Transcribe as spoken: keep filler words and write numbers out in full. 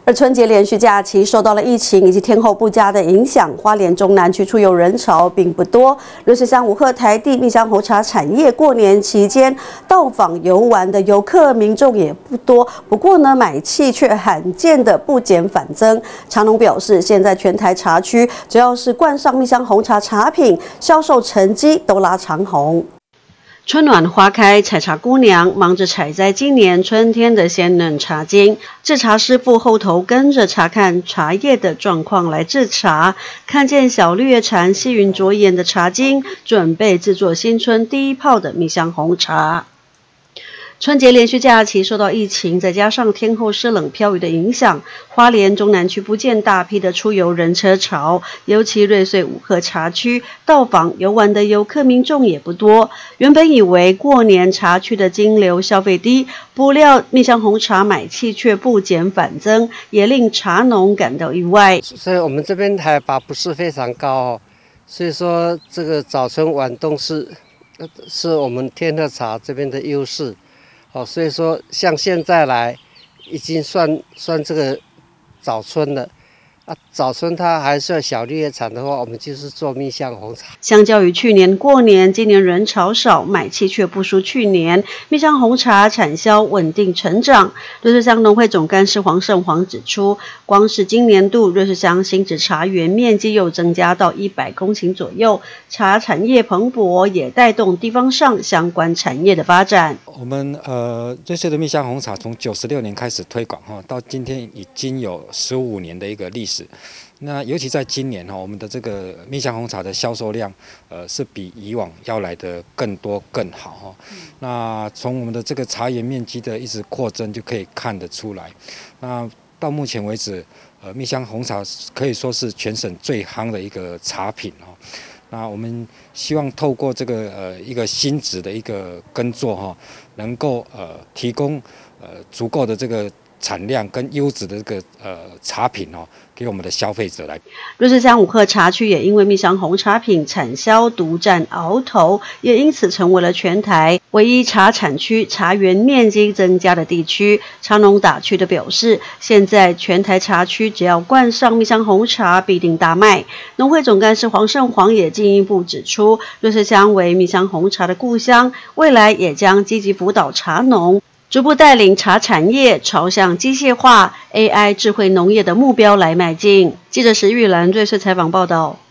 而春节连续假期受到了疫情以及天候不佳的影响，花莲中南区出游人潮并不多。瑞穗乡五鹤台地蜜香红茶产业过年期间到访游玩的游客民众也不多，不过呢，买气却罕见的不减反增。茶农表示，现在全台茶区只要是冠上蜜香红茶茶品，销售成绩都拉长红。春暖花开，采茶姑娘忙着采摘今年春天的鲜嫩茶茎。制茶师傅后头跟着查看茶叶的状况来制茶，看见小绿叶蝉细云着眼的茶茎，准备制作新春第一泡的蜜香红茶。春节连续假期受到疫情，再加上天候湿冷飘雨的影响，花莲中南区不见大批的出游人车潮，尤其瑞穗五鹤茶区到访游玩的游客民众也不多。原本以为过年茶区的金流消费低，不料蜜香红茶买气却不减反增，也令茶农感到意外。 所以我们这边海拔不是非常高哦，所以说这个早春晚冬是是我们天鹤茶这边的优势。哦，所以说像现在来，已经算算这个早春了。啊，早春它还是要小绿叶蝉的话，我们就是做蜜香红茶。 相较于去年过年，今年人潮少，买气却不输去年。蜜香红茶产销稳定成长。瑞穗乡农会总干事黄胜煌指出，光是今年度瑞穗乡新植茶园面积又增加到一百公顷左右，茶产业蓬勃，也带动地方上相关产业的发展。 我们呃瑞穗的蜜香红茶从九十六年开始推广哈，到今天已经有十五年的一个历史。那尤其在今年哈，我们的这个蜜香红茶的销售量，呃，是比以往要来的更多更好哈。那从我们的这个茶园面积的一直扩增就可以看得出来。那到目前为止，呃，蜜香红茶可以说是全省最夯的一个茶品哈。那我们希望透过这个呃一个新植的一个耕作哈，能够呃提供呃足够的这个产量跟优质的这个呃茶品哦，给我们的消费者来。 瑞穗乡五鹤茶区也因为蜜香红茶品产销独占鳌头，也因此成为了全台唯一茶产区茶园面积增加的地区。茶农打趣的表示，现在全台茶区只要冠上蜜香红茶，必定大卖。农会总干事黄胜煌也进一步指出，瑞穗乡为蜜香红茶的故乡，未来也将积极辅导茶农，逐步带领茶产业朝向机械化、A I 智慧农业的目标来迈进。记者石玉兰瑞穗采访报道。